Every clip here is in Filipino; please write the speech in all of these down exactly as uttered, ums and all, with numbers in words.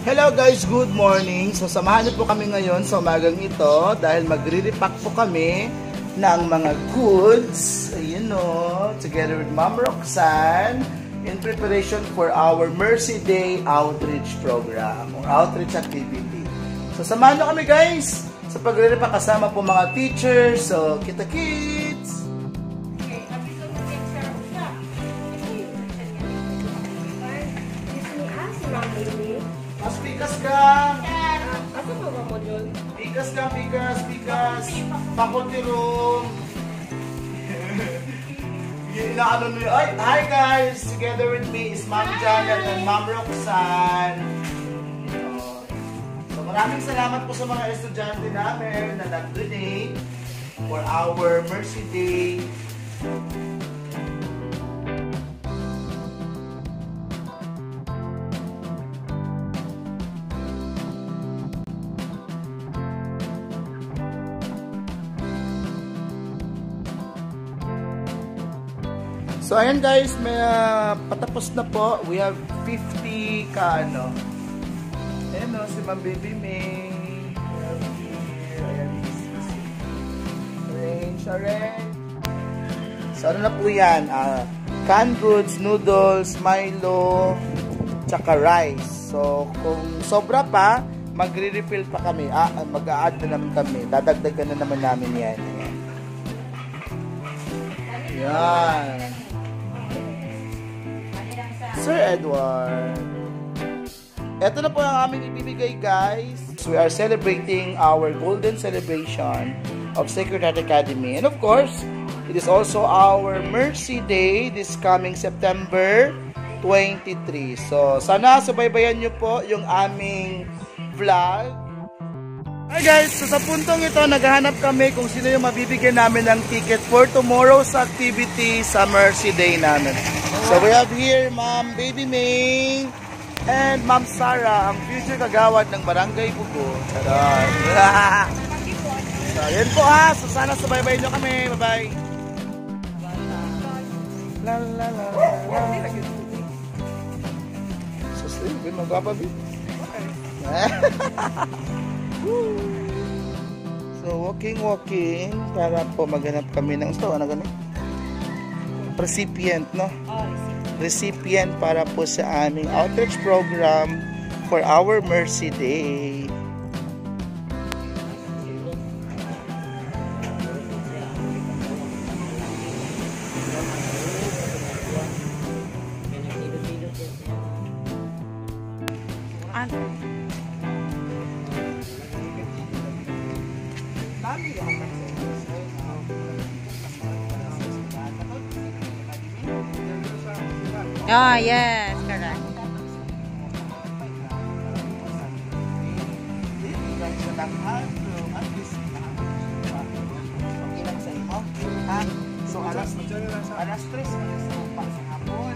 Hello guys, good morning. So samahan niyo po kami ngayon sa umagang ito dahil magre-repack po kami ng mga goods, ayun o, together with Ma'am Roxanne in preparation for our Mercy Day outreach program or outreach activity. So samahan niyo kami guys sa pagre-repack kasama po mga teachers. So kita kids! Mas pikas ka! Ako ba ba mo dyan? Pikas ka, pikas, pikas! Faculty room! Inaano nyo, ay, hi guys! Together with me is Ma'am Janet and Ma'am Roxanne. So maraming salamat po sa mga estudyante namin na nag-donate for our Mercy Day. So ayan guys, may uh, patapos na po. We have fifty ka ano. Ayan o, si Ma'am Baby May. Ayan, arrange, arrange. So ano na po yan? Uh, canned goods, noodles, Milo, tsaka rice. So kung sobra pa, magre-refill pa kami. Ah, mag-a-add na naman kami. Dadagdagan na naman namin yan. Ayan. Yan. Sir Edward. Ito na po ang aming ibibigay guys. We are celebrating our golden celebration of Sacred Heart Academy. And of course, it is also our Mercy Day this coming September twenty-three. So, sana subaybayan nyo po yung aming vlog. Hi guys, so sa puntong ito, naghahanap kami kung sino yung mabibigyan namin ng ticket for tomorrow's activity sa Mercy Day namin. So we have here Ma'am Baby May and Ma'am Sarah, ang future kagawad ng Barangay Bugo. Charot. So yun po ha, so sana subaybayan nyo kami. Bye-bye. La la la la. So sleep, magpapabi. So walking walking para po maghanap kami ng ito, ano ganun? Recipient, no? Oh, recipient para po sa aming outreach program for our Mercy Day. oh, yes, correct. So, alas, alas tres, pa sa hapon.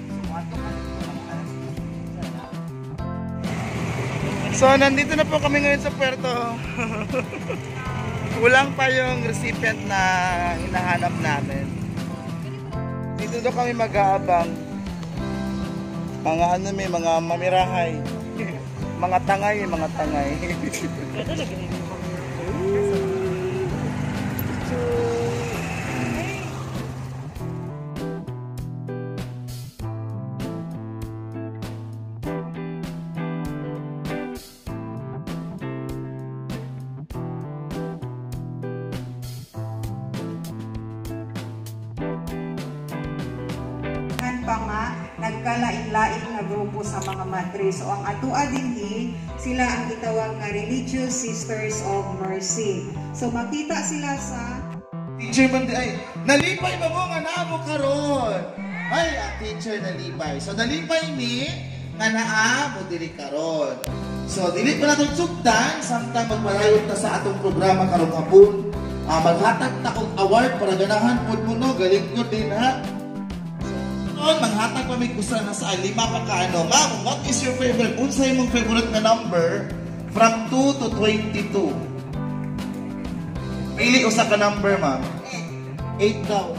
So, nandito na po kami ngayon sa Puerto. Kulang pa yung recipient na hinahanap namin. Dito daw kami mag-aabang. Mga ano may mga mamirahay. Mga tangay, mga tangay. pa nga nagkalain-lain nga grupo sa mga madre. So ang atua dinhi sila ang gitawag nga Religious Sisters of Mercy. So makita sila sa teacher man di ay nalipay ba mo nga naa mo karon? Ay, ang teacher nalipay. So nalipay ni nga naa mo diri karon. So dili pa naton sugdan samtang magpalayon ta sa atong programa karong hapon. Uh, maghatag ta og award para ganahan pud mo no, galing ko din ha. Manghatag pa may kusa na sa lima pa ka ano. Ma'am, what is your favorite? Unsay mong favorite na number from two to twenty-two? Pili usa ka number, ma'am. eight daw.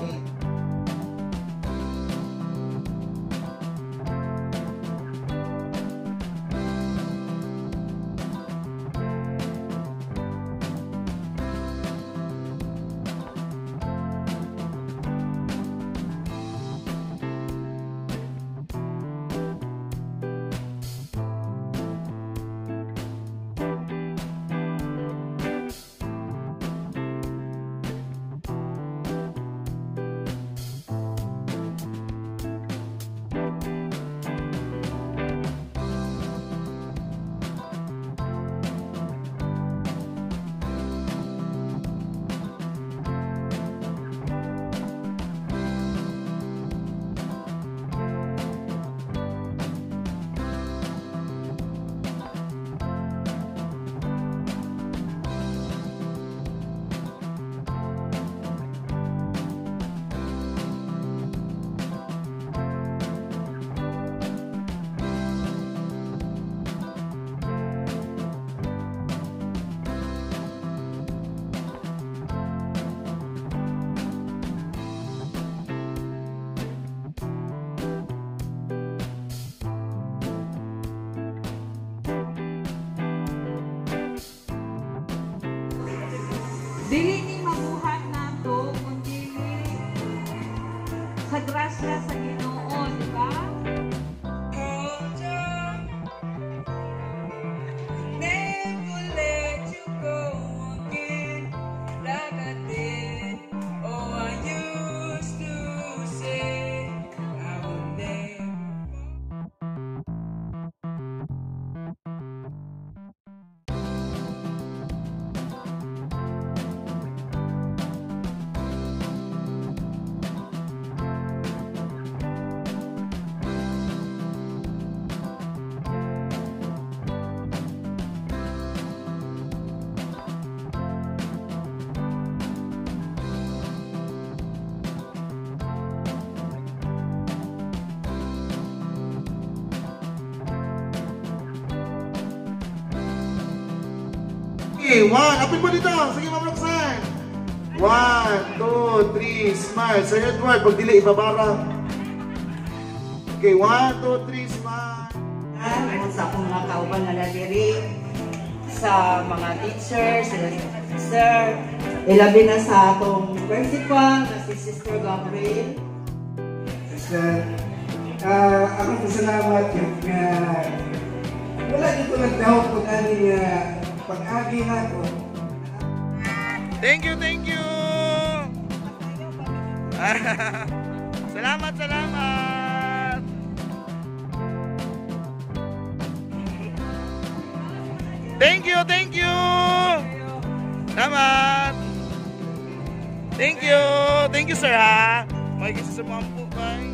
Dili ni mabuhat nato kung dili sa grasya sa Ginoo, di ba? Never let you go again like I did. Oh, I used to say I would never. Okay, one. Apin mo dito. Sige, Ma'am Roxanne. One, two, three, smile. Sir Edward, pag dili, ibabara. Okay, one, two, three, smile. Ano sa akong mga kauban na nadiri sa mga teachers, sila sir, ilabi na sa atong principal na si Sister Gabriel. Sister, uh, akong pasalamat nga wala dito nagdahok kung ano nga pag-agi na ko. Thank you, thank you. Salamat, salamat. Thank you, thank you. Salamat. Thank you. Thank you, sir, ha. Makikisa sa mga po, bye.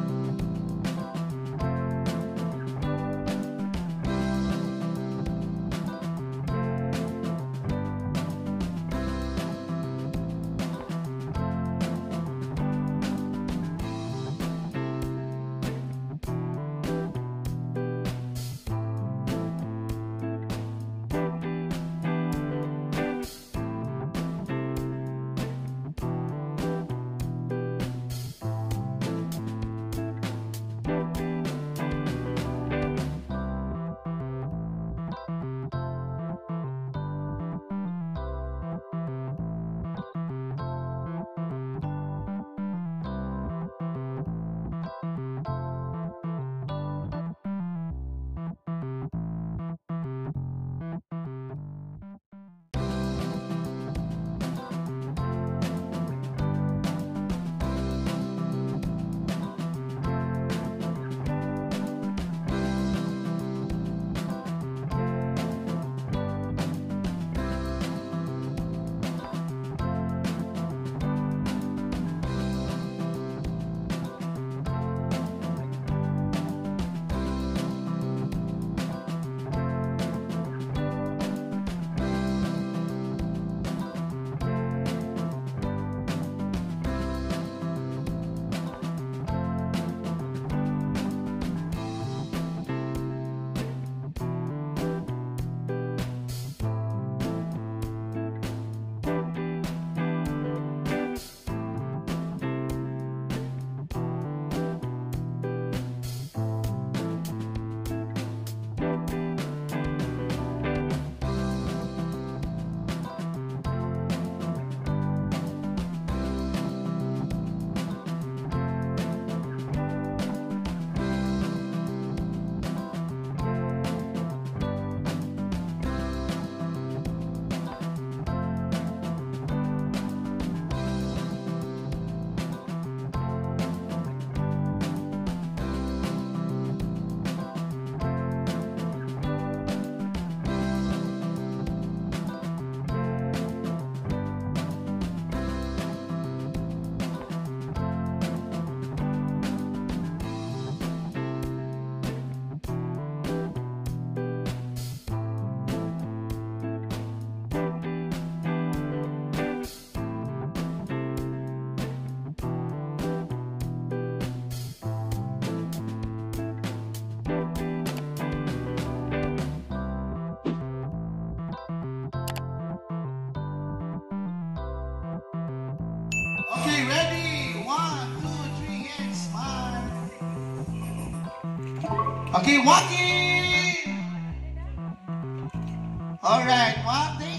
Okay, ready? One, two, three, and smile. Okay, walking. All right, walk.